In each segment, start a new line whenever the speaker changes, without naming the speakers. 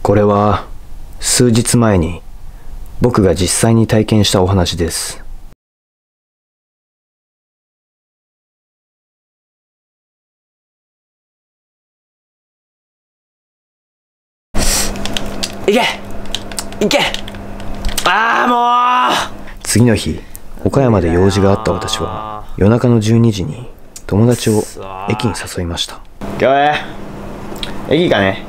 これは数日前に僕が実際に体験したお話です。
いけいけ、ああもう。
次の日、岡山で用事があった私は夜中の12時に友達を駅に誘いました。
京平、駅行かね。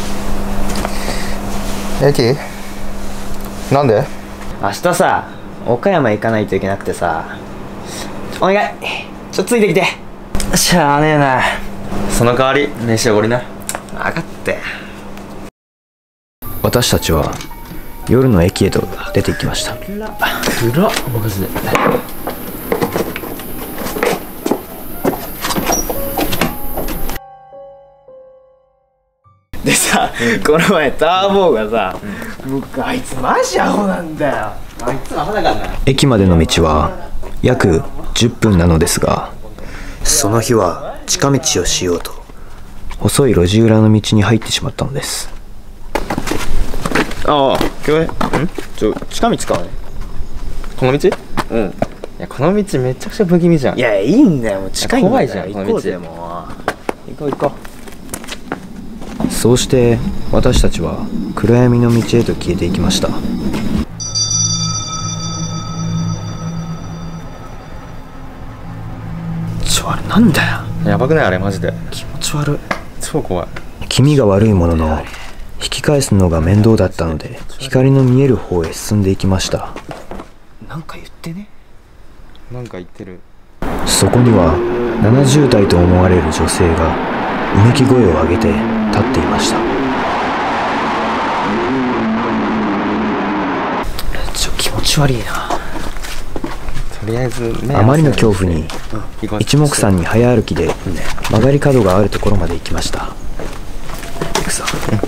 駅？なんで？
明日さ、岡山行かないといけなくてさ、お願い、ちょっとついてきて。しゃあねえな。その代わり飯おごりな。分かって。
私たちは夜の駅へと出て行きました。
暗っマジで。でさ、この前ターボーがさ、僕あいつマジアホなんだよ。あいつアホだからな。
駅までの道は約10分なのですが、その日は近道をしようと細い路地裏の道に入ってしまったのです。
ああ、京平、近道かね。この道？うん。いや、この道めちゃくちゃ不気味じゃん。いや、いいんだよ、もう近いんだよ。怖いじゃん、この道。行こうぜ、もう。行こう行こう。
そうして私たちは暗闇の道へと消えていきました。あれなんだよ。
やばくないあれマジで。
気持ち悪い。
超怖い。
気味が悪いものの引き返すのが面倒だったので光の見える方へ進んでいきました。
なんか言ってね。なんか言ってる。
そこには70代と思われる女性がうめき声を上げて立っていました。気持ち悪いな。
とりあえず
あまりの恐怖に一目散に早歩きで曲がり角があるところまで行きました。行くぞ。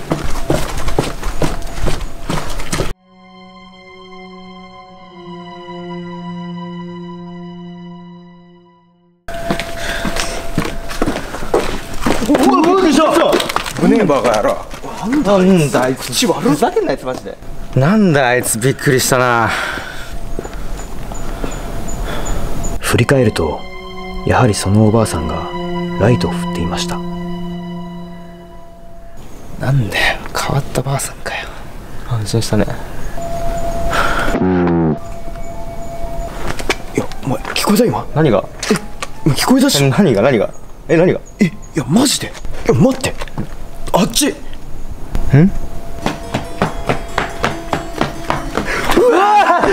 ねえバカ野郎。
なんだあいつ、口悪い。ふざけんなあいつマジで。なんだあいつ、びっくりしたな。
振り返るとやはりそのおばあさんがライトを振っていました。
なんだよ、変わったばあさんかよ。安心したね。
いや、お前聞こえた今？
何が？
聞こえたし。
何が？何が？
いやマジで。いや待って、あっち。ん？うわ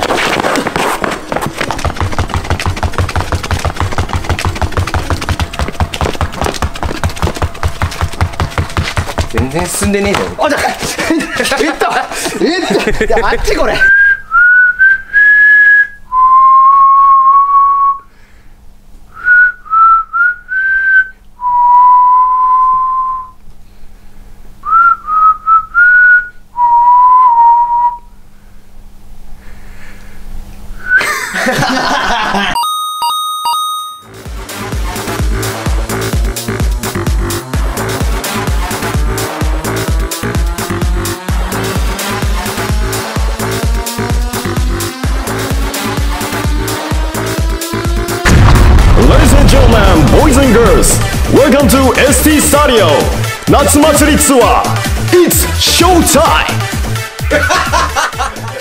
全然進んでねえじゃん。
あ、いったいや、あっちこれ。
Ladies and gentlemen, boys and girls, welcome to ST Studio 夏祭りツアー It's Showtime!